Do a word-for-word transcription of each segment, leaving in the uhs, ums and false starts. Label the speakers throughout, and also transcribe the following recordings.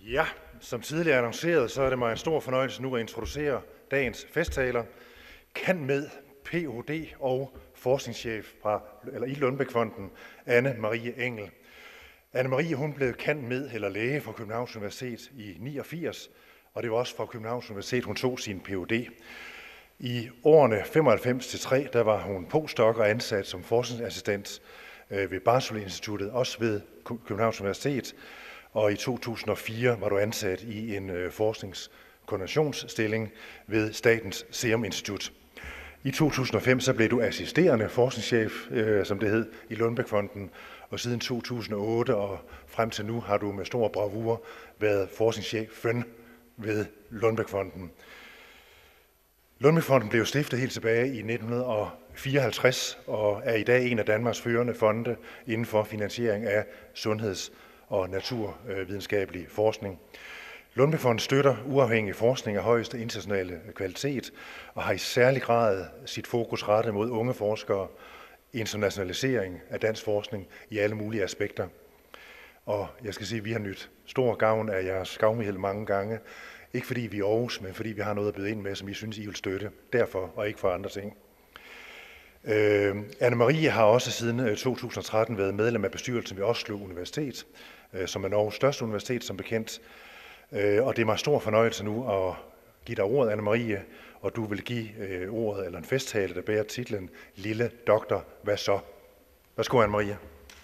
Speaker 1: Ja, som tidligere annonceret, så er det mig en stor fornøjelse nu at introducere dagens festtaler. Kan med P H D og forskningschef fra, eller i Lundbeckfonden, Anne Marie Engel. Anne Marie, hun blev kan med eller læge fra Københavns Universitet i niogfirs, og det var også fra Københavns Universitet, hun tog sin P H D. I årene femoghalvfems til tre, der var hun postdoc og ansat som forskningsassistent ved Barnpsykiatri-instituttet, også ved Københavns Universitet. Og i to tusind og fire var du ansat i en forskningskoordinationsstilling ved Statens Serum Institut. I to tusind og fem så blev du assisterende forskningschef, øh, som det hed, i Lundbeckfonden, og siden to tusind og otte og frem til nu har du med stor bravur været forskningschefen ved Lundbeckfonden. Lundbeckfonden blev stiftet helt tilbage i nitten fireoghalvtreds og er i dag en af Danmarks førende fonde inden for finansiering af sundheds- og naturvidenskabelig forskning. Lundbeckfonden støtter uafhængig forskning af højeste internationale kvalitet og har i særlig grad sit fokus rettet mod unge forskere, internationalisering af dansk forskning i alle mulige aspekter. Og jeg skal sige, at vi har nyt stor gavn af jeres gavmildhed mange gange. Ikke fordi vi er Aarhus, men fordi vi har noget at byde ind med, som I synes, I vil støtte. Derfor, og ikke for andre ting. Øh, Anne Marie har også siden to tusind og tretten været medlem af bestyrelsen ved Oslo Universitet, øh, som er Norges største universitet, som bekendt. Øh, og det er mig stor fornøjelse nu at give dig ordet, Anne Marie, og du vil give øh, ordet, eller en festtale, der bærer titlen Lille Doktor, hvad så? Værsgo, Anne Marie.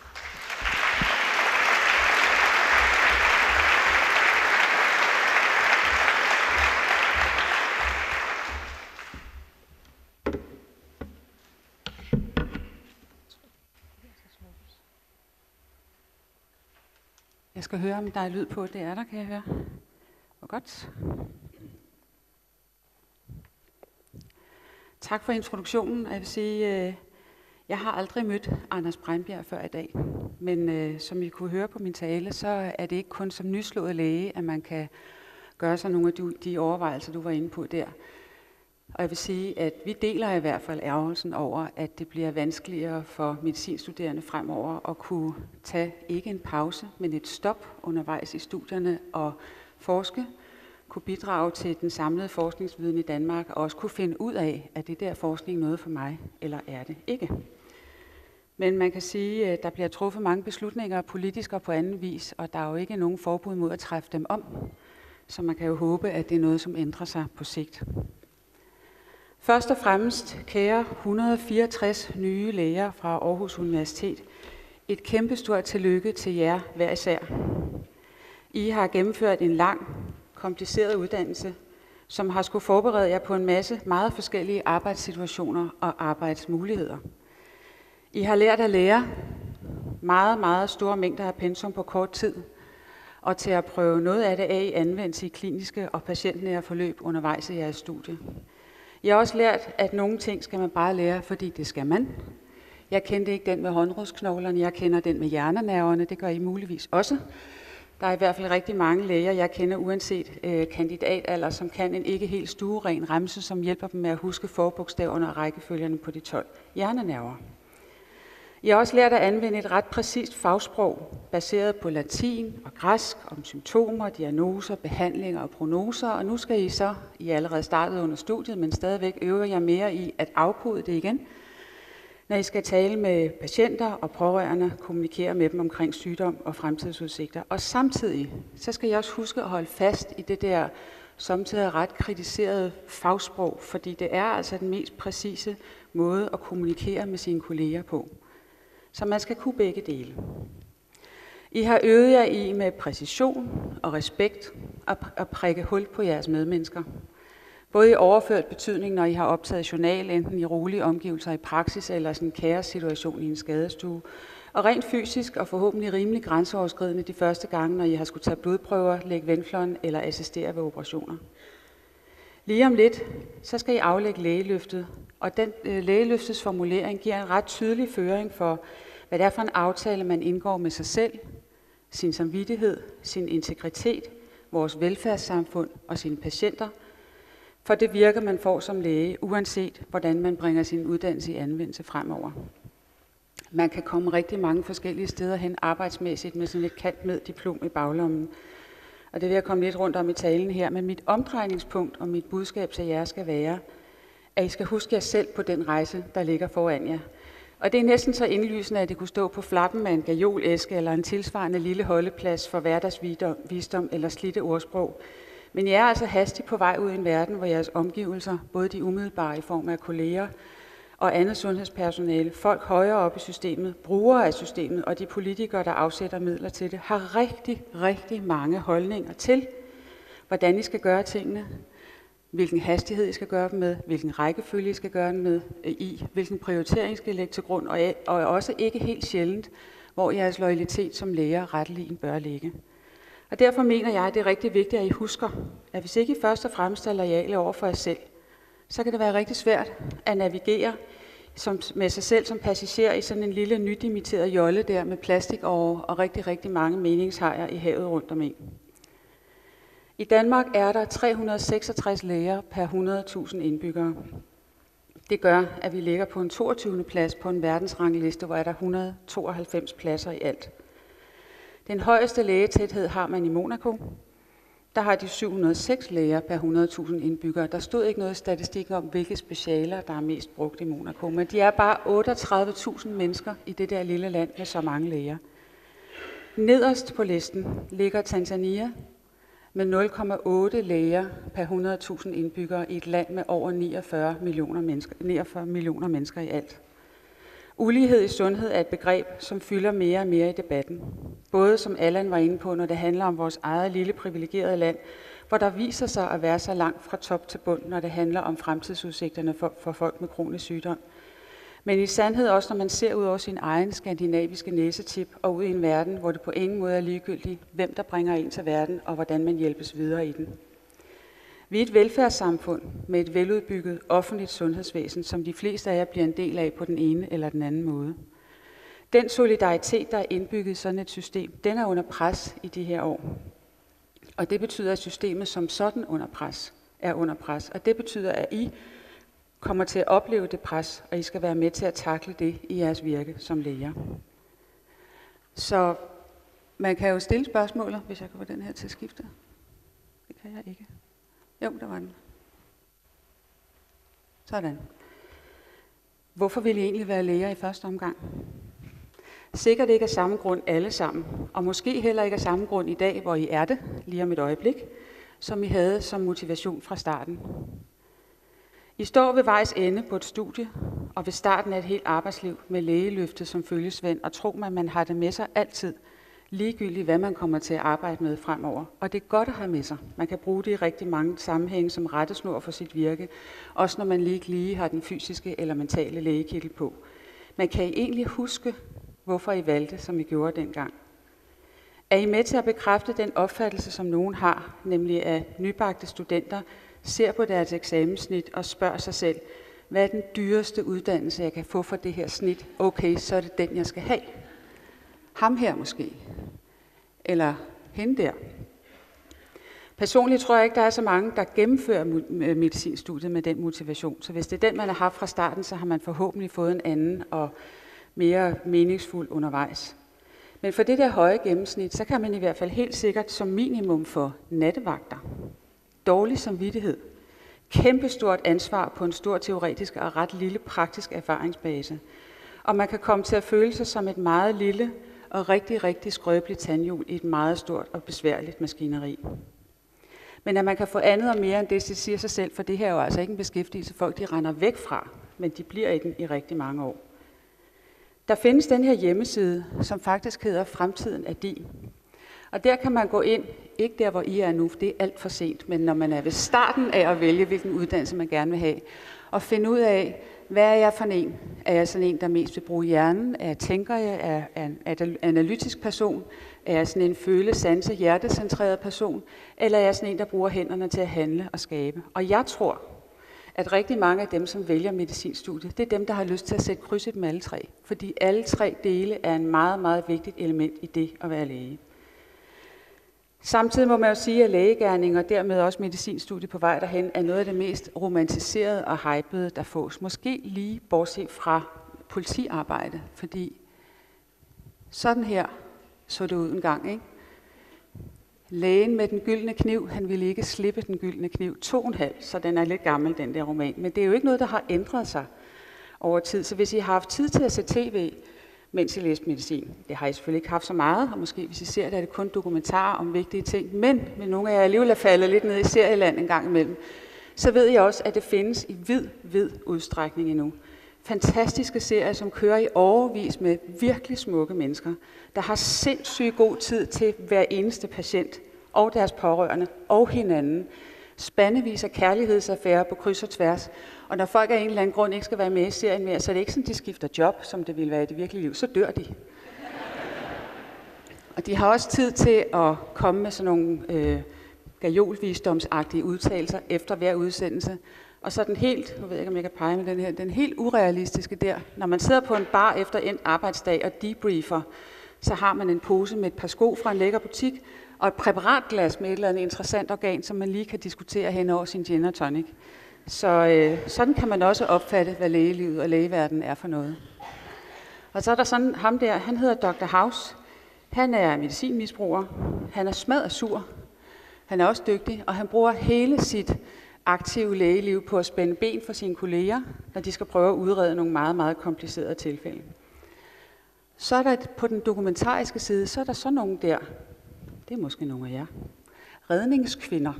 Speaker 2: Jeg skal høre, om der er lyd på. Det er der, kan jeg høre. Hvor godt. Tak for introduktionen. Jeg vil sige, øh, jeg har aldrig mødt Anders Breinbjerg før i dag. Men øh, som I kunne høre på min tale, så er det ikke kun som nyslået læge, at man kan gøre sig nogle af de, de overvejelser, du var inde på der. Og jeg vil sige, at vi deler i hvert fald ærgelsen over, at det bliver vanskeligere for medicinstuderende fremover at kunne tage ikke en pause, men et stop undervejs i studierne og forske, kunne bidrage til den samlede forskningsviden i Danmark og også kunne finde ud af, at det der forskning noget for mig, eller er det ikke. Men man kan sige, at der bliver truffet mange beslutninger politisk og på anden vis, og der er jo ikke nogen forbud mod at træffe dem om. Så man kan jo håbe, at det er noget, som ændrer sig på sigt. Først og fremmest, kære et hundrede og fireogtres nye læger fra Aarhus Universitet, et kæmpestort tillykke til jer hver især. I har gennemført en lang, kompliceret uddannelse, som har skulle forberede jer på en masse meget forskellige arbejdssituationer og arbejdsmuligheder. I har lært at lære meget, meget store mængder af pensum på kort tid, og til at prøve noget af det af i anvendelse i kliniske og patientnære forløb undervejs i jeres studie. Jeg har også lært, at nogle ting skal man bare lære, fordi det skal man. Jeg kendte ikke den med håndrodsknoglerne, jeg kender den med hjernenerverne, det gør I muligvis også. Der er i hvert fald rigtig mange læger, jeg kender uanset øh, kandidatalder, som kan en ikke helt stueren remse, som hjælper dem med at huske forbogstaverne og rækkefølgerne på de tolv hjernenerver. Jeg har også lært at anvende et ret præcist fagsprog, baseret på latin og græsk, om symptomer, diagnoser, behandlinger og prognoser, og nu skal I så, I er allerede startet under studiet, men stadigvæk øver jeg mere i at afkode det igen, når I skal tale med patienter og pårørende, kommunikere med dem omkring sygdom og fremtidsudsigter. Og samtidig, så skal jeg også huske at holde fast i det der samtidig ret kritiserede fagsprog, fordi det er altså den mest præcise måde at kommunikere med sine kolleger på. Så man skal kunne begge dele. I har øvet jer i med præcision og respekt at prikke hul på jeres medmennesker. Både i overført betydning, når I har optaget journal, enten i rolige omgivelser i praksis eller sådan en kaos-situation i en skadestue, og rent fysisk og forhåbentlig rimelig grænseoverskridende de første gange, når I har skulle tage blodprøver, lægge venflon eller assistere ved operationer. Lige om lidt, så skal I aflægge lægeløftet, og den øh, lægeløftets formulering giver en ret tydelig føring for, hvad det er for en aftale, man indgår med sig selv, sin samvittighed, sin integritet, vores velfærdssamfund og sine patienter, for det virker, man får som læge, uanset hvordan man bringer sin uddannelse i anvendelse fremover. Man kan komme rigtig mange forskellige steder hen arbejdsmæssigt med sådan et kant med diplom i baglommen. Og det vil jeg komme lidt rundt om i talen her, men mit omdrejningspunkt og mit budskab til jer skal være, at I skal huske jer selv på den rejse, der ligger foran jer. Og det er næsten så indlysende, at det kunne stå på flappen af en gajolæske eller en tilsvarende lille holdeplads for hverdagsvisdom eller slidte ordsprog. Men I er altså hastigt på vej ud i en verden, hvor jeres omgivelser, både de umiddelbare i form af kolleger og andet sundhedspersonale, folk højere op i systemet, brugere af systemet og de politikere, der afsætter midler til det, har rigtig, rigtig mange holdninger til, hvordan I skal gøre tingene, hvilken hastighed I skal gøre dem med, hvilken rækkefølge I skal gøre dem med i, hvilken prioritering I skal lægge til grund, og, og også ikke helt sjældent, hvor jeres loyalitet som læger retteligen bør ligge. Og derfor mener jeg, at det er rigtig vigtigt, at I husker, at hvis ikke I først og fremmest er loyale over for jer selv, så kan det være rigtig svært at navigere som, med sig selv som passager i sådan en lille nydimiteret jolle der med plastikover og rigtig, rigtig mange meningshajer i havet rundt om en. I Danmark er der tre hundrede og seksogtres læger per hundrede tusind indbyggere. Det gør, at vi ligger på en toogtyvende plads på en verdensrangliste, hvor er der et hundrede og tooghalvfems pladser i alt. Den højeste lægetæthed har man i Monaco. Der har de syv hundrede og seks læger per hundrede tusind indbyggere. Der stod ikke noget statistik om, hvilke specialer, der er mest brugt i Monaco, men de er bare otteogtredive tusind mennesker i det der lille land med så mange læger. Nederst på listen ligger Tanzania med nul komma otte læger per hundrede tusind indbyggere i et land med over niogfyrre millioner mennesker, niogfyrre millioner mennesker i alt. Ulighed i sundhed er et begreb, som fylder mere og mere i debatten. Både som Allan var inde på, når det handler om vores eget lille privilegerede land, hvor der viser sig at være så langt fra top til bund, når det handler om fremtidsudsigterne for, for folk med kronisk sygdom. Men i sandhed også, når man ser ud over sin egen skandinaviske næsetip og ud i en verden, hvor det på ingen måde er ligegyldigt, hvem der bringer en til verden og hvordan man hjælpes videre i den. Vi er et velfærdssamfund med et veludbygget offentligt sundhedsvæsen, som de fleste af jer bliver en del af på den ene eller den anden måde. Den solidaritet, der er indbygget i sådan et system, den er under pres i de her år. Og det betyder, at systemet som sådan under pres er under pres. Og det betyder, at I kommer til at opleve det pres, og I skal være med til at takle det i jeres virke som læger. Så man kan jo stille spørgsmålet, hvis jeg kan få den her til at skifte. Det kan jeg ikke. Jo, der var den. Sådan. Hvorfor vil I egentlig være læger i første omgang? Sikkert ikke af samme grund alle sammen, og måske heller ikke af samme grund i dag, hvor I er det, lige om et øjeblik, som I havde som motivation fra starten. I står ved vejs ende på et studie, og ved starten af et helt arbejdsliv med lægeløftet som følgesvend, og tro mig, man har det med sig altid, ligegyldigt hvad man kommer til at arbejde med fremover. Og det er godt at have med sig. Man kan bruge det i rigtig mange sammenhænge som rettesnor for sit virke, også når man lige lige har den fysiske eller mentale lægekittel på. Men kan I egentlig huske, hvorfor I valgte, som I gjorde dengang? Er I med til at bekræfte den opfattelse, som nogen har, nemlig at nybagte studenter ser på deres eksamenssnit og spørger sig selv, hvad er den dyreste uddannelse, jeg kan få for det her snit? Okay, så er det den, jeg skal have. Ham her måske. Eller hende der. Personligt tror jeg ikke, der er så mange, der gennemfører medicinstudiet med den motivation. Så hvis det er den, man har haft fra starten, så har man forhåbentlig fået en anden og mere meningsfuld undervejs. Men for det der høje gennemsnit, så kan man i hvert fald helt sikkert som minimum få nattevagter, dårlig samvittighed, kæmpestort ansvar på en stor teoretisk og ret lille praktisk erfaringsbase. Og man kan komme til at føle sig som et meget lille og rigtig, rigtig skrøbeligt tandhjul i et meget stort og besværligt maskineri. Men at man kan få andet og mere end det, det siger sig selv, for det her er jo altså ikke en beskæftigelse, folk de render væk fra, men de bliver i den i rigtig mange år. Der findes den her hjemmeside, som faktisk hedder Fremtiden er din. Og der kan man gå ind, ikke der hvor I er nu, for det er alt for sent, men når man er ved starten af at vælge, hvilken uddannelse man gerne vil have, og finde ud af, hvad er jeg for en? Er jeg sådan en, der mest vil bruge hjernen? Er jeg tænker jeg? Er jeg en analytisk person? Er jeg sådan en føle, sanse, hjertecentreret person? Eller er jeg sådan en, der bruger hænderne til at handle og skabe? Og jeg tror, at rigtig mange af dem, som vælger medicinstudiet, det er dem, der har lyst til at sætte kryds i dem alle tre. Fordi alle tre dele er en meget, meget vigtigt element i det at være læge. Samtidig må man jo sige, at lægegerning og dermed også medicinstudiet på vej derhen er noget af det mest romantiserede og hypede, der fås. Måske lige bortset fra politiarbejde, fordi sådan her så det ud en gang, ikke? Lægen med den gyldne kniv, han ville ikke slippe den gyldne kniv. To og en halv, så den er lidt gammel, den der roman. Men det er jo ikke noget, der har ændret sig over tid. Så hvis I har haft tid til at se tv, mens I læste medicin, det har I selvfølgelig ikke haft så meget, og måske hvis I ser det, er det kun dokumentarer om vigtige ting. Men med nogle af jer alligevel er faldet lidt ned i serieland en gang imellem, så ved jeg også, at det findes i vid, vid udstrækning endnu. Fantastiske serier, som kører i årevis med virkelig smukke mennesker, der har sindssygt god tid til hver eneste patient og deres pårørende og hinanden. Spandevis af kærlighedsaffærer på kryds og tværs. Og når folk af en eller anden grund ikke skal være med i serien mere, så er det ikke sådan, de skifter job, som det ville være i det virkelige liv. Så dør de. Og de har også tid til at komme med sådan nogle øh, gajolvisdomsagtige udtalelser efter hver udsendelse. Og så den helt, nu ved jeg ikke, om jeg kan pege med den her, den helt urealistiske der. Når man sidder på en bar efter en arbejdsdag og debriefer, så har man en pose med et par sko fra en lækker butik, og et præparatglas med et eller andet interessant organ, som man lige kan diskutere hen over sin gin og tonic. Så øh, sådan kan man også opfatte, hvad lægelivet og lægeverdenen er for noget. Og så er der sådan ham der, han hedder doktor House. Han er medicinmisbruger. Han er smadret sur. Han er også dygtig, og han bruger hele sit aktive lægeliv på at spænde ben for sine kolleger, når de skal prøve at udrede nogle meget, meget komplicerede tilfælde. Så er der på den dokumentariske side, så er der sådan nogle der, det er måske nogle af jer, redningskvinder,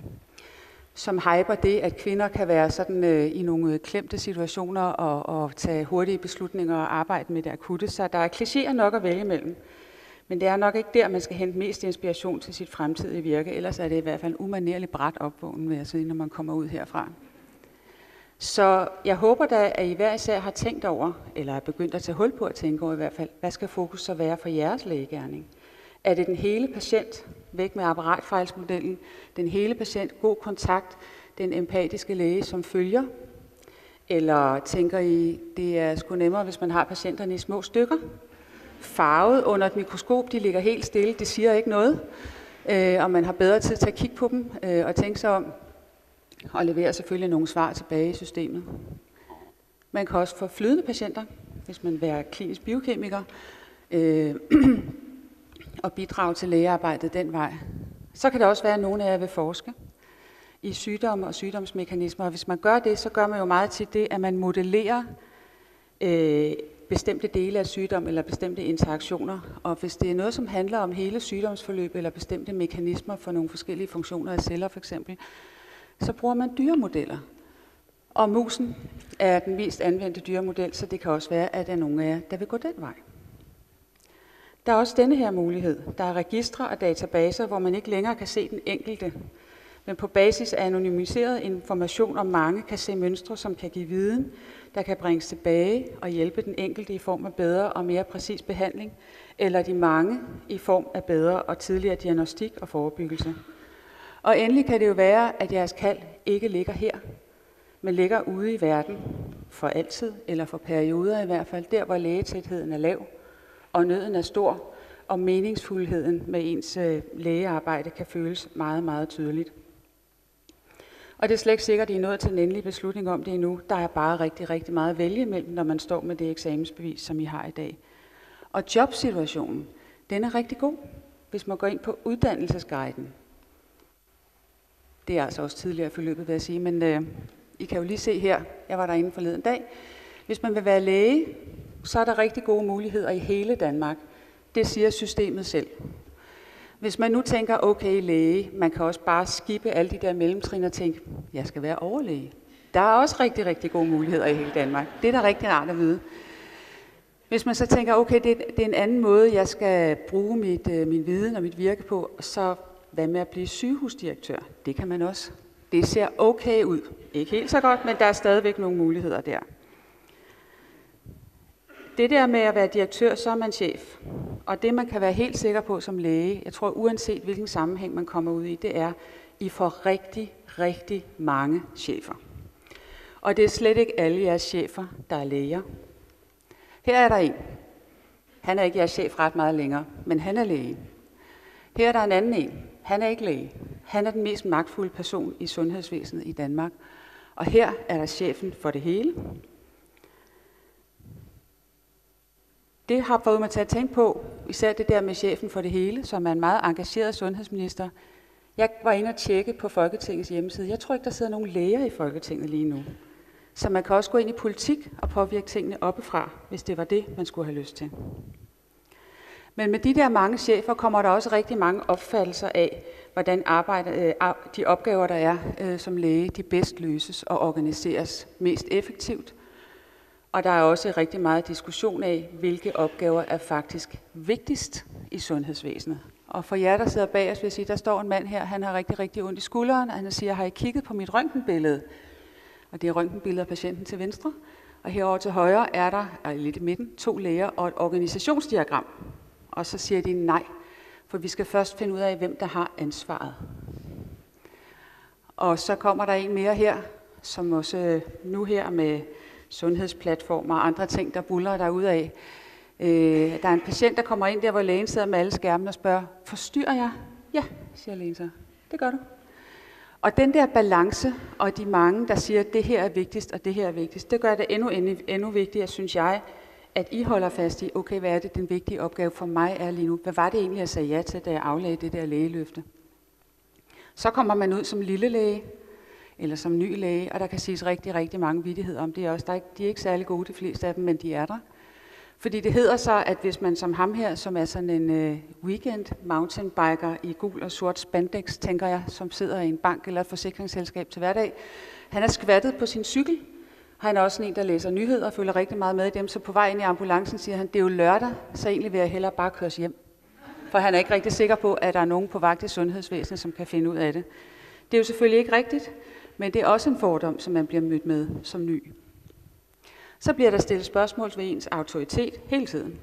Speaker 2: som hyper det, at kvinder kan være sådan øh, i nogle klemte situationer og, og tage hurtige beslutninger og arbejde med det akutte. Så der er klichéer nok at vælge imellem. Men det er nok ikke der, man skal hente mest inspiration til sit fremtidige virke. Ellers er det i hvert fald en umanerlig brat opvågning, vil jeg sige, når man kommer ud herfra. Så jeg håber da, at I hver især har tænkt over, eller er begyndt at tage hul på at tænke over i hvert fald, hvad skal fokus så være for jeres lægegerning? Er det den hele patient, væk med apparatfejlsmodellen, den hele patient, god kontakt, den empatiske læge, som følger? Eller tænker I, det er sgu nemmere, hvis man har patienterne i små stykker? Farvet under et mikroskop, de ligger helt stille, det siger ikke noget. Øh, og man har bedre tid til at kigge på dem øh, og tænke sig om, og levere selvfølgelig nogle svar tilbage i systemet. Man kan også få flydende patienter, hvis man vil være klinisk biokemiker, øh, og bidrage til lægearbejdet den vej. Så kan det også være, at nogle af jer vil forske i sygdomme og sygdomsmekanismer. Og hvis man gør det, så gør man jo meget tit det, at man modellerer øh, bestemte dele af sygdom eller bestemte interaktioner. Og hvis det er noget, som handler om hele sygdomsforløb eller bestemte mekanismer for nogle forskellige funktioner af celler for eksempel, så bruger man dyremodeller. Og musen er den mest anvendte dyremodel, så det kan også være, at der er nogle af jer, der vil gå den vej. Der er også denne her mulighed. Der er registre og databaser, hvor man ikke længere kan se den enkelte, men på basis af anonymiseret information om mange kan se mønstre, som kan give viden, der kan bringes tilbage og hjælpe den enkelte i form af bedre og mere præcis behandling, eller de mange i form af bedre og tidligere diagnostik og forebyggelse. Og endelig kan det jo være, at jeres kald ikke ligger her, men ligger ude i verden for altid, eller for perioder i hvert fald, der hvor lægetætheden er lav, og nøden er stor, og meningsfuldheden med ens lægearbejde kan føles meget, meget tydeligt. Og det er slet ikke sikkert, at I er nået til en endelig beslutning om det endnu. Der er bare rigtig, rigtig meget at vælge imellem, når man står med det eksamensbevis, som I har i dag. Og jobsituationen, den er rigtig god, hvis man går ind på uddannelsesguiden. Det er altså også tidligere forløbet, vil jeg sige, men øh, I kan jo lige se her, jeg var derinde forleden dag. Hvis man vil være læge, så er der rigtig gode muligheder i hele Danmark. Det siger systemet selv. Hvis man nu tænker, okay læge, man kan også bare skippe alle de der mellemtrin og tænke, jeg skal være overlæge. Der er også rigtig, rigtig gode muligheder i hele Danmark. Det er da rigtig rart at vide. Hvis man så tænker, okay, det er, det er en anden måde, jeg skal bruge mit, øh, min viden og mit virke på, så hvad med at blive sygehusdirektør? Det kan man også. Det ser okay ud. Ikke helt så godt, men der er stadigvæk nogle muligheder der. Det der med at være direktør, så er man chef. Og det man kan være helt sikker på som læge, jeg tror uanset hvilken sammenhæng man kommer ud i, det er, I får rigtig, rigtig mange chefer. Og det er slet ikke alle jeres chefer, der er læger. Her er der en. Han er ikke jeres chef ret meget længere, men han er læge. Her er der en anden en. Han er ikke læge. Han er den mest magtfulde person i sundhedsvæsenet i Danmark. Og her er der chefen for det hele. Det har fået mig til at tænke på, især det der med chefen for det hele, som er en meget engageret sundhedsminister. Jeg var inde og tjekke på Folketingets hjemmeside. Jeg tror ikke, der sidder nogen læger i Folketinget lige nu. Så man kan også gå ind i politik og påvirke tingene oppefra, hvis det var det, man skulle have lyst til. Men med de der mange chefer kommer der også rigtig mange opfattelser af, hvordan arbejde, de opgaver, der er som læge, de bedst løses og organiseres mest effektivt. Og der er også rigtig meget diskussion af, hvilke opgaver er faktisk vigtigst i sundhedsvæsenet. Og for jer, der sidder bag os, vil jeg sige, der står en mand her, han har rigtig, rigtig ondt i skulderen, og han siger, har I kigget på mit røntgenbillede? Og det er røntgenbilledet af patienten til venstre. Og herover til højre er der, eller lidt i midten, to læger og et organisationsdiagram. Og så siger de nej, for vi skal først finde ud af, hvem der har ansvaret. Og så kommer der en mere her, som også nu her med sundhedsplatformer og andre ting, der buller derudad. Øh, der er en patient, der kommer ind der, hvor lægen sidder med alle skærmene og spørger, forstyrrer jeg? Ja, siger lægen så. Det gør du. Og den der balance, og de mange, der siger, at det her er vigtigst, og det her er vigtigst, det gør det endnu, endnu, endnu vigtigere, synes jeg, at I holder fast i, okay, hvad er det, den vigtige opgave for mig er lige nu? Hvad var det egentlig, jeg sagde ja til, da jeg aflagde det der lægeløfte? Så kommer man ud som lille læge, eller som ny læge, og der kan siges rigtig, rigtig mange vittigheder om det også. Der er ikke, de er ikke særlig gode, de fleste af dem, men de er der. Fordi det hedder så, at hvis man som ham her, som er sådan en uh, weekend mountainbiker i gul og sort spandex, tænker jeg, som sidder i en bank eller et forsikringsselskab til hverdag, han er skvattet på sin cykel. Han er også en, der læser nyheder og følger rigtig meget med i dem, så på vej ind i ambulancen siger han, det er jo lørdag, så egentlig vil jeg hellere bare køres hjem. For han er ikke rigtig sikker på, at der er nogen på vagt i sundhedsvæsenet, som kan finde ud af det. Det er jo selvfølgelig ikke rigtigt, men det er også en fordom, som man bliver mødt med som ny. Så bliver der stillet spørgsmål ved ens autoritet hele tiden.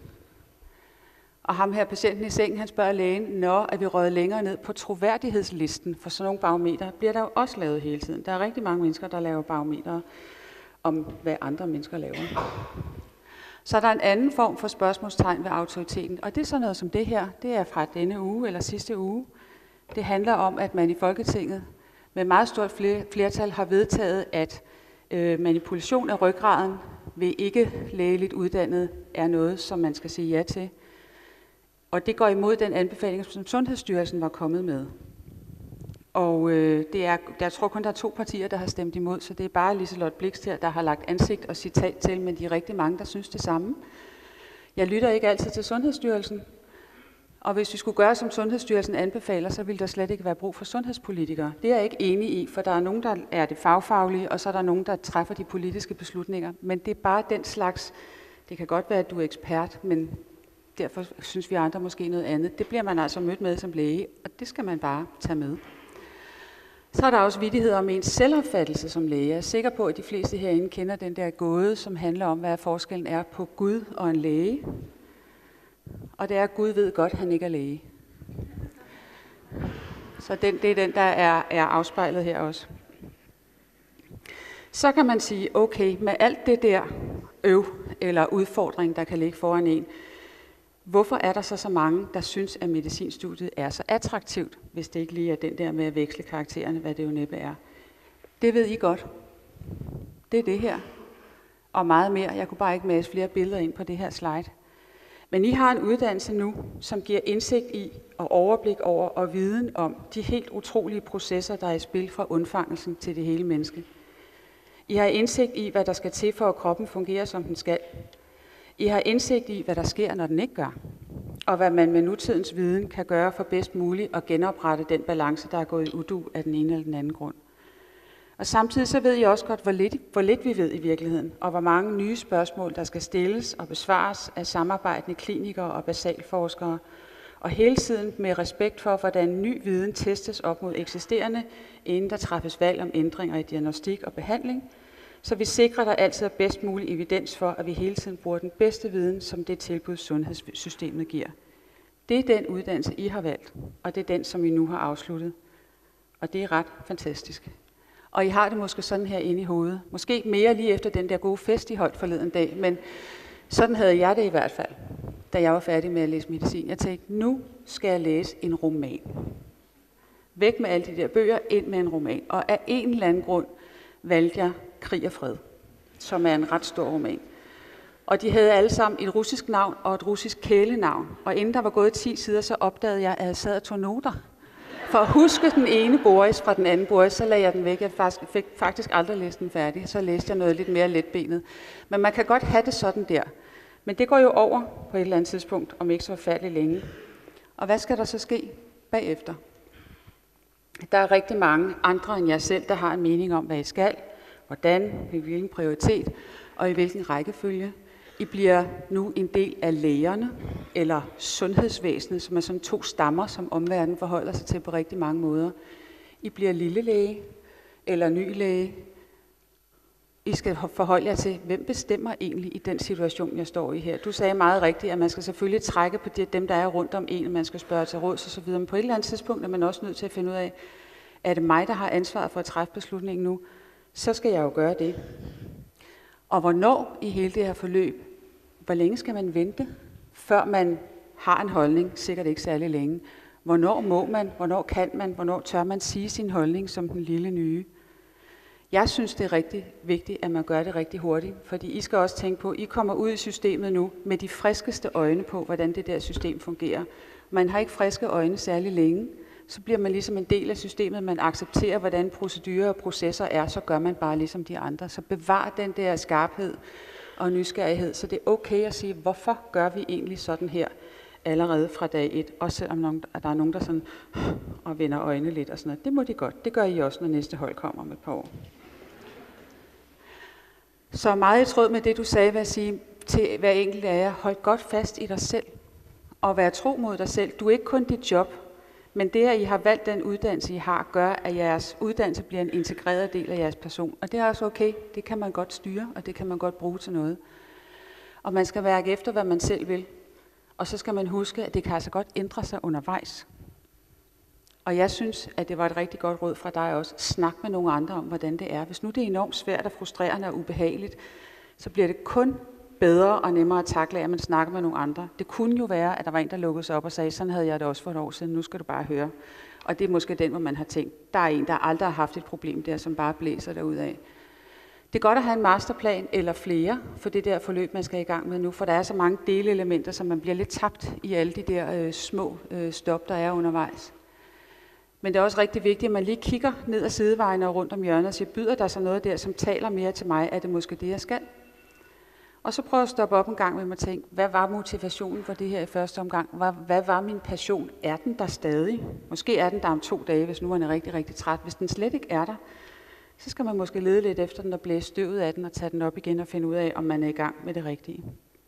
Speaker 2: Og ham her, patienten i sengen, han spørger lægen, når er vi røget længere ned på troværdighedslisten, for sådan nogle barometer bliver der jo også lavet hele tiden. Der er rigtig mange mennesker, der laver barometer om, hvad andre mennesker laver. Så er der en anden form for spørgsmålstegn ved autoriteten, og det er sådan noget som det her. Det er fra denne uge eller sidste uge. Det handler om, at man i Folketinget med meget stort flertal har vedtaget, at øh, manipulation af ryggraden ved ikke lægeligt uddannet er noget, som man skal sige ja til. Og det går imod den anbefaling, som Sundhedsstyrelsen var kommet med. Og øh, det er, jeg tror kun, der er to partier, der har stemt imod, så det er bare Liselott Blixt her, der har lagt ansigt og citat til, men de er rigtig mange, der synes det samme. Jeg lytter ikke altid til Sundhedsstyrelsen, og hvis vi skulle gøre, som Sundhedsstyrelsen anbefaler, så ville der slet ikke være brug for sundhedspolitikere. Det er jeg ikke enig i, for der er nogen, der er det fagfaglige, og så er der nogen, der træffer de politiske beslutninger. Men det er bare den slags, det kan godt være, at du er ekspert, men derfor synes vi andre måske noget andet. Det bliver man altså mødt med som læge, og det skal man bare tage med. Så er der også vittigheder om ens selvopfattelse som læge. Jeg er sikker på, at de fleste herinde kender den der gåde, som handler om, hvad forskellen er på Gud og en læge. Og det er, at Gud ved godt, at han ikke er læge. Så den, det er den, der er, er afspejlet her også. Så kan man sige, okay, med alt det der øv eller udfordring, der kan ligge foran en, hvorfor er der så så mange, der synes, at medicinstudiet er så attraktivt, hvis det ikke lige er den der med at veksle karaktererne, hvad det jo næppe er? Det ved I godt. Det er det her. Og meget mere. Jeg kunne bare ikke mase flere billeder ind på det her slide. Men I har en uddannelse nu, som giver indsigt i og overblik over og viden om de helt utrolige processer, der er i spil fra undfangelsen til det hele menneske. I har indsigt i, hvad der skal til for, at kroppen fungerer, som den skal. I har indsigt i, hvad der sker, når den ikke gør. Og hvad man med nutidens viden kan gøre for bedst muligt at genoprette den balance, der er gået i udu af den ene eller den anden grund. Og samtidig så ved I også godt, hvor lidt, hvor lidt vi ved i virkeligheden, og hvor mange nye spørgsmål, der skal stilles og besvares af samarbejdende klinikere og basalforskere, og hele tiden med respekt for, hvordan ny viden testes op mod eksisterende, inden der træffes valg om ændringer i diagnostik og behandling, så vi sikrer, at der altid er bedst mulig evidens for, at vi hele tiden bruger den bedste viden, som det tilbud, sundhedssystemet giver. Det er den uddannelse, I har valgt, og det er den, som I nu har afsluttet. Og det er ret fantastisk. Og I har det måske sådan her inde i hovedet. Måske mere lige efter den der gode fest, I holdt forleden dag, men sådan havde jeg det i hvert fald, da jeg var færdig med at læse medicin. Jeg tænkte, nu skal jeg læse en roman. Væk med alle de der bøger, ind med en roman. Og af en eller anden grund valgte jeg Krig og Fred, som er en ret stor roman. Og de havde alle sammen et russisk navn og et russisk kælenavn. Og inden der var gået ti sider, så opdagede jeg, at jeg sad og tog noter. For at huske den ene Boris fra den anden Boris, så lagde jeg den væk. Jeg fik faktisk aldrig læst den færdig. Så læste jeg noget lidt mere letbenet. Men man kan godt have det sådan der. Men det går jo over på et eller andet tidspunkt, om ikke så forfærdeligt længe. Og hvad skal der så ske bagefter? Der er rigtig mange andre end jeg selv, der har en mening om, hvad I skal, hvordan, i hvilken prioritet og i hvilken rækkefølge. I bliver nu en del af lægerne eller sundhedsvæsenet, som er sådan to stammer, som omverdenen forholder sig til på rigtig mange måder. I bliver lille læge eller ny læge. I skal forholde jer til, hvem bestemmer egentlig i den situation, jeg står i her. Du sagde meget rigtigt, at man skal selvfølgelig trække på dem, der er rundt om en, og man skal spørge til råds osv. Men på et eller andet tidspunkt er man også nødt til at finde ud af, er det mig, der har ansvaret for at træffe beslutningen nu, så skal jeg jo gøre det. Og hvornår i hele det her forløb, hvor længe skal man vente, før man har en holdning, sikkert ikke særlig længe. Hvornår må man, hvornår kan man, hvornår tør man sige sin holdning som den lille nye. Jeg synes, det er rigtig vigtigt, at man gør det rigtig hurtigt, fordi I skal også tænke på, at I kommer ud i systemet nu med de friskeste øjne på, hvordan det der system fungerer. Man har ikke friske øjne særlig længe, så bliver man ligesom en del af systemet, man accepterer, hvordan procedurer og processer er, så gør man bare ligesom de andre. Så bevar den der skarphed og nysgerrighed, så det er okay at sige, hvorfor gør vi egentlig sådan her allerede fra dag et, også selvom der er nogen, der sådan og vender øjnene lidt og sådan noget. Det må de godt. Det gør I også, når næste hold kommer om et par år. Så meget i tråd med det, du sagde, vil jeg sige til hver enkelt af jer, hold godt fast i dig selv og vær tro mod dig selv. Du er ikke kun dit job, men det, at I har valgt den uddannelse, I har, gør, at jeres uddannelse bliver en integreret del af jeres person. Og det er også okay. Det kan man godt styre, og det kan man godt bruge til noget. Og man skal værke efter, hvad man selv vil. Og så skal man huske, at det kan altså godt ændre sig undervejs. Og jeg synes, at det var et rigtig godt råd fra dig også. Snak med nogle andre om, hvordan det er. Hvis nu det er enormt svært og frustrerende og ubehageligt, så bliver det kun bedre og nemmere at takle, at man snakker med nogle andre. Det kunne jo være, at der var en, der lukkede sig op og sagde, sådan havde jeg det også for et år siden, nu skal du bare høre. Og det er måske den, hvor man har tænkt, der er en, der aldrig har haft et problem der, som bare blæser derudad. Det er godt at have en masterplan eller flere for det der forløb, man skal i gang med nu, for der er så mange delelementer, som man bliver lidt tabt i alle de der øh, små øh, stop, der er undervejs. Men det er også rigtig vigtigt, at man lige kigger ned ad sidevejene og rundt om hjørnet og siger, byder der så noget der, som taler mere til mig, er det måske det, jeg skal? Og så prøv at stoppe op en gang med mig og tænke, hvad var motivationen for det her i første omgang? Hvad, hvad var min passion? Er den der stadig? Måske er den der om to dage, hvis nu man er rigtig, rigtig træt. Hvis den slet ikke er der, så skal man måske lede lidt efter den og blæse støvet af den og tage den op igen og finde ud af, om man er i gang med det rigtige.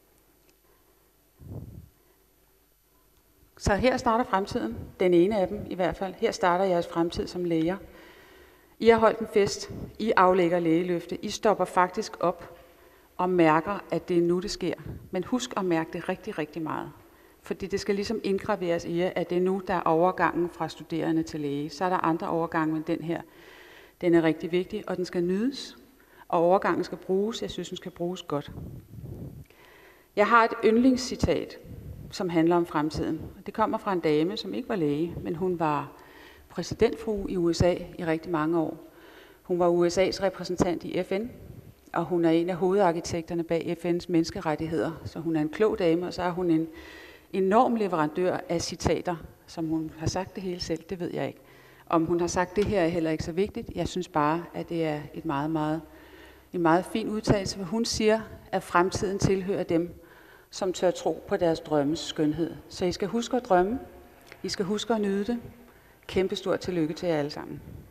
Speaker 2: Så her starter fremtiden. Den ene af dem i hvert fald. Her starter jeres fremtid som læger. I har holdt en fest. I aflægger lægeløfte. I stopper faktisk op og mærker, at det er nu, det sker. Men husk at mærke det rigtig, rigtig meget. Fordi det skal ligesom indgraveres i jer, at det er nu, der er overgangen fra studerende til læge. Så er der andre overgange, men den her, den er rigtig vigtig, og den skal nydes. Og overgangen skal bruges. Jeg synes, den skal bruges godt. Jeg har et yndlingscitat, som handler om fremtiden. Det kommer fra en dame, som ikke var læge, men hun var præsidentfrue i U S A i rigtig mange år. Hun var U S A's repræsentant i F N, og hun er en af hovedarkitekterne bag F N's menneskerettigheder. Så hun er en klog dame, og så er hun en enorm leverandør af citater, som hun har sagt det hele selv, det ved jeg ikke. Om hun har sagt det her er heller ikke så vigtigt. Jeg synes bare, at det er et meget, meget, en meget fin udtalelse, hvor hun siger, at fremtiden tilhører dem, som tør tro på deres drømmes skønhed. Så I skal huske at drømme. I skal huske at nyde det. Kæmpe stort tillykke til jer alle sammen.